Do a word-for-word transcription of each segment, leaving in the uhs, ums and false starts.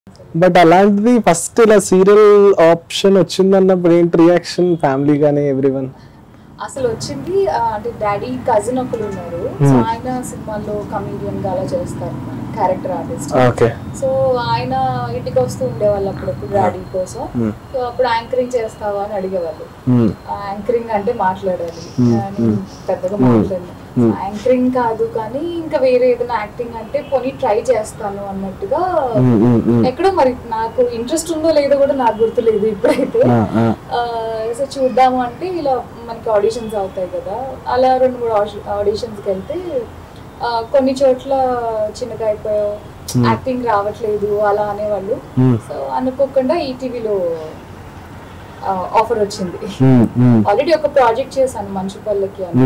But అలాంటిది first ఇలా serial option వచ్చిందన్నప్పుడు ఏంటి రియాక్షన్ ఫ్యామిలీ గానీ ఎవ్రీవన్? అసలు వచ్చింది అంటే డాడీ కజిన్ ఒకరు ఉన్నారు, సో ఆయన సినిమాల్లో కమీడియన్ గా అలా చేస్తారు, క్యారెక్టర్ ఆర్టిస్ట్. సో ఆయన ఇంటికి వస్తూ ఉండేవాళ్ళు అప్పుడప్పుడు డాడీ కోసం. సో అప్పుడు యాంకరింగ్ చేస్తావా అని అడిగేవాళ్ళు. యాంకరింగ్ అంటే మాట్లాడాలి, పెద్దగా మాట్లాడాలి. యాంకరింగ్ కాదు కానీ ఇంకా వేరే ఏదైనా యాక్టింగ్ అంటే పోనీ ట్రై చేస్తాను అన్నట్టుగా. ఎక్కడో మరి నాకు ఇంట్రెస్ట్ ఉందో లేదో కూడా నాకు గుర్తులేదు ఇప్పుడైతే. సో చూద్దాము అంటే ఇలా మనకి ఆడిషన్స్ అవుతాయి కదా, అలా రెండు మూడు ఆడిషన్స్కి వెళ్తే కొన్ని చోట్ల చిన్నగా అయిపోయావు, యాక్టింగ్ రావట్లేదు అలా అనేవాళ్ళు. సో అనుకోకుండా ఈటీవీలో ఆఫర్ వచ్చింది. ఆల్రెడీ ఒక ప్రాజెక్ట్ చేశాను మంచుపల్లకి అని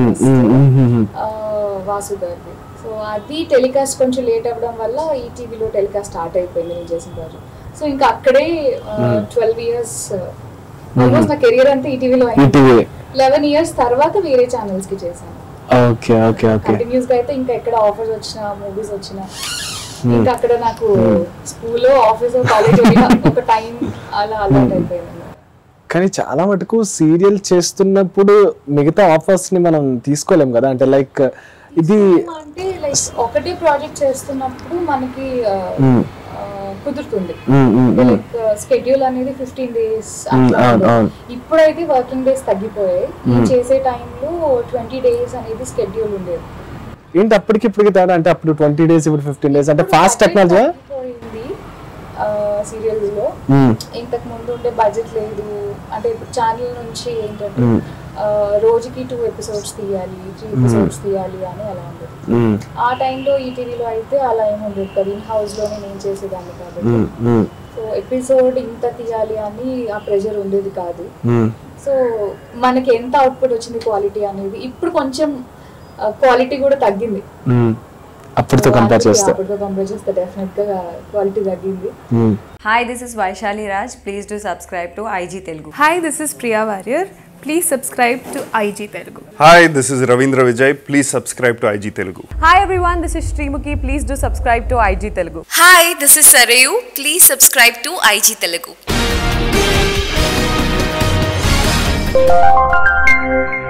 వాసు గారిది. సో అది టెలికాస్ట్ కొంచెం లేట్ అవ్వడం వల్ల ఈటీవీలో టెలికాస్ట్ స్టార్ట్ అయిపోయింది నేను చేసిన ప్రాజెక్ట్. సో ఇంకా అక్కడే ట్వెల్వ్ ఇయర్స్ ఆల్మోస్ట్ నా కెరియర్ అంతా ఈటీవీలో అయింది. లెవెన్ ఇయర్స్ తర్వాత వేరే ఛానల్స్ కి చేశాను. కంటిన్యూస్ గా అయితే ఇంకా ఎక్కడ ఆఫర్స్ వచ్చినా మూవీస్ వచ్చినా ఇంకా అక్కడ నాకు స్కూల్లో ఆఫీస్ కాలేజ్ ఒక టైం అలా అలవాటు అయిపోయింది. కానీ చాలా మటుకు సీరియల్ చేస్తున్నప్పుడు మిగతా ఆఫర్స్ ని మనం తీసుకోలేం కదా, అంటే లైక్ ఇది అంటే లైక్ ఒకటే ప్రాజెక్ట్ చేస్తున్నప్పుడు మనకి కుదురుతుంది. లైక్ స్కెడ్యూల్ అనేది ఫిఫ్టీన్ డేస్. ఇప్పుడైతే వర్కింగ్ డేస్ తగ్గిపోయాయి. చేసే టైంలో ట్వంటీ డేస్ అనేది స్కెడ్యూల్ ఉండేది. ఏంటి అప్పటికి ఇప్పటికి తేడా? అంటే అప్పుడు ట్వంటీ డేస్ ఇప్పుడు ఫిఫ్టీన్ డేస్ అంటే ఫాస్ట్ టెక్నాలజీ సీరియల్స్ లో. ఇంతకు ముందు ఉండే బడ్జెట్ లేదు, అంటే ఇప్పుడు ఛానల్ నుంచి ఏంటంటే రోజుకి టూ ఎపిసోడ్స్ తీయాలి, త్రీ ఎపిసోడ్స్ తీయాలి అని అలా ఉండేది. ఆ టైంలో ఈటీవీలో అయితే అలా ఏమి ఉండేది కదా, ఇన్ హౌస్ లోనే నేను చేసేదాన్ని కాబట్టి. సో ఎపిసోడ్ ఇంత తీయాలి అని ఆ ప్రెషర్ ఉండేది కాదు. సో మనకి ఎంత అవుట్పుట్ వచ్చింది క్వాలిటీ అనేది. ఇప్పుడు కొంచెం క్వాలిటీ కూడా తగ్గింది అప్పుడుతో కంపేర్ చేస్తే. అప్పుడుతో కంపేర్ చేస్తే డెఫినెట్ గా క్వాలిటీ తగ్గింది. Hi, this is Vaishali Raj. Please do subscribe to I G Telugu. Hi, this is Priya Warrior. Please subscribe to I G Telugu. Hi, this is Ravindra Vijay. Please subscribe to I G Telugu. Hi everyone, this is Srimukhi. Please do subscribe to I G Telugu. Hi, this is Sarayu. Please subscribe to I G Telugu.